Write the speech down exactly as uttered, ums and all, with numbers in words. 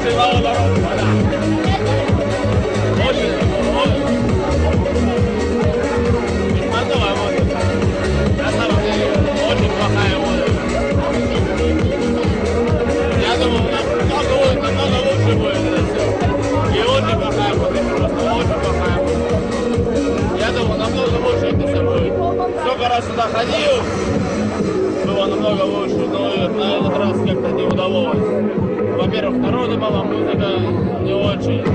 очень мало дорог, да. Очень мало. Беспонтовая музыка. На самом деле, очень плохая музыка. Я думал, намного, намного лучше будет это все. И очень плохая музыка, просто очень плохая музыка. Я думал, намного лучше это все будет. Сколько раз сюда ходил, было намного лучше, но на этот раз как-то не удалось. Во-первых, народу мало, музыка не очень.